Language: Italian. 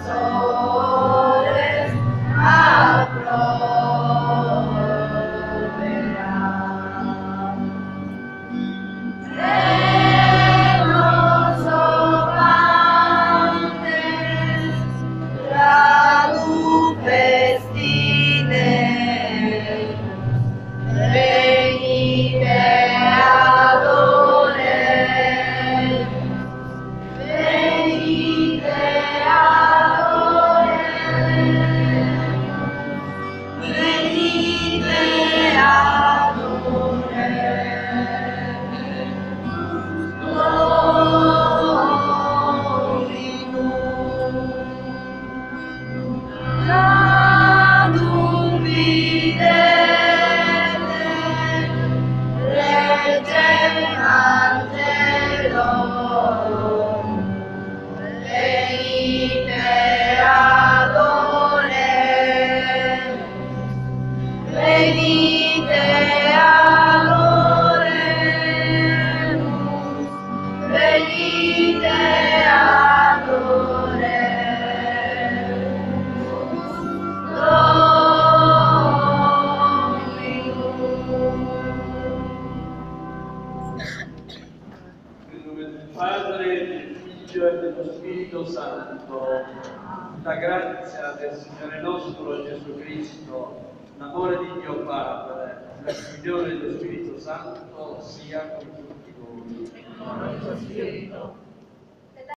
sole approverà. E non soprantes gradu festine, venite adorem, venite adorem, venite adorem, Dominum. Ladum videte regem angelorum, venite adorem, venite adoremus, venite adoremus, Dominum. Nel nome del Padre, del Figlio e dello Spirito Santo, la grazia del Signore nostro Gesù Cristo, l'amore di Dio Padre, la comunione dello Spirito Santo sia con tutti voi.